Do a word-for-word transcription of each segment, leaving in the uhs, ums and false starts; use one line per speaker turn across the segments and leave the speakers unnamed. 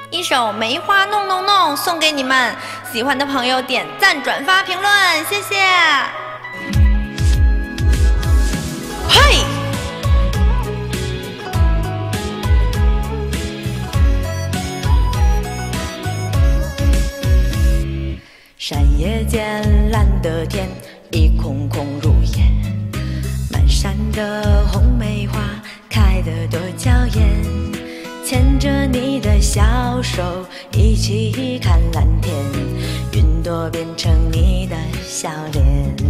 一首《梅花弄弄弄》送给你们，喜欢的朋友点赞、转发、评论，谢谢。嘿，山野间蓝的天，一空空如烟，满山的红梅花开得多娇艳。牵着你的小手，一起看蓝天，云朵变成你的笑脸。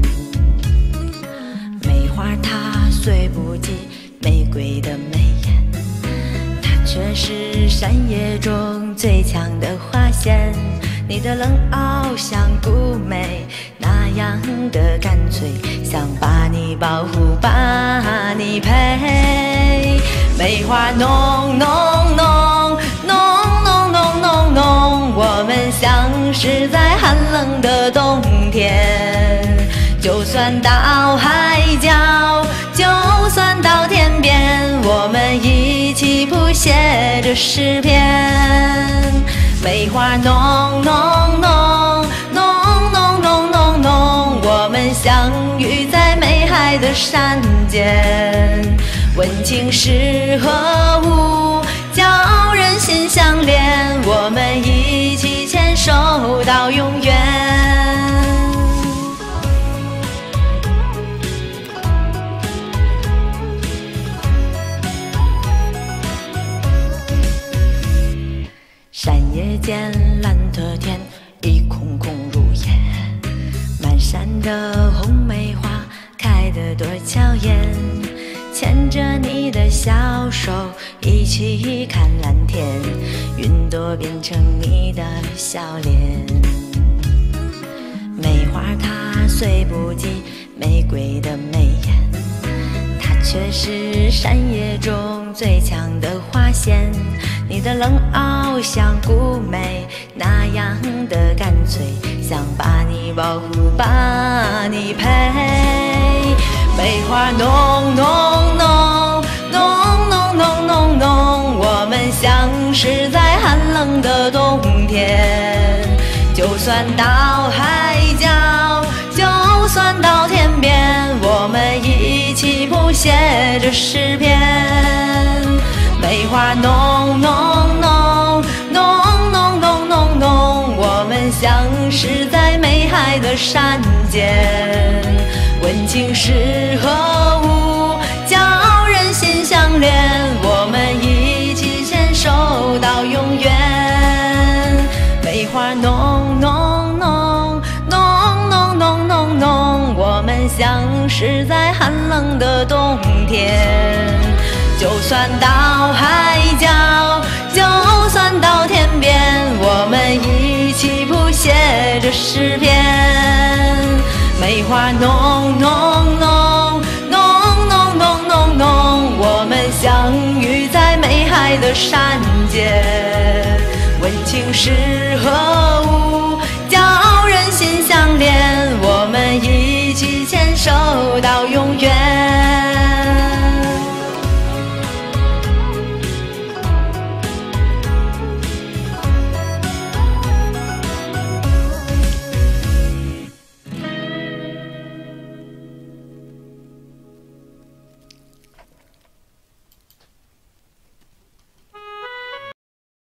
梅花它虽不及玫瑰的美艳，它却是山野中最强的花仙。你的冷傲像孤梅那样的干脆，想把你保护，把你陪。梅花浓浓浓浓浓浓浓浓，我们相识在寒冷的冬天。就算到海角，就算到天边，我们一起谱写这诗篇。梅花浓浓浓浓浓浓浓浓，我们相遇在梅海的山间。问情是何物，叫人心相连，我们一起牵手到永远。山野间蓝的天，一空空如烟，满山的红梅花开得多娇艳。牵着你的小手，一起看蓝天，云朵变成你的笑脸。梅花它虽不及玫瑰的美艳，它却是山野中最强的花仙。你的冷傲像孤梅那样的干脆，想把你保护，把你陪。梅花浓浓浓浓浓浓浓浓，我们相识在寒冷的冬天。就算到海角，就算到天边，我们一起谱写这诗篇。梅花浓浓浓浓浓浓浓浓，我们相识在梅海的山间。问情是何物，叫人心相连，我们一起牵手到永远。梅花浓浓浓浓浓浓浓浓，我们相识在寒冷的冬天。就算到海角，就算到天边，我们一起谱写这诗篇。梅花浓浓浓浓浓浓浓浓，我们相遇在梅海的山间。问情是何物，叫人心相连，我们一起牵手到永远。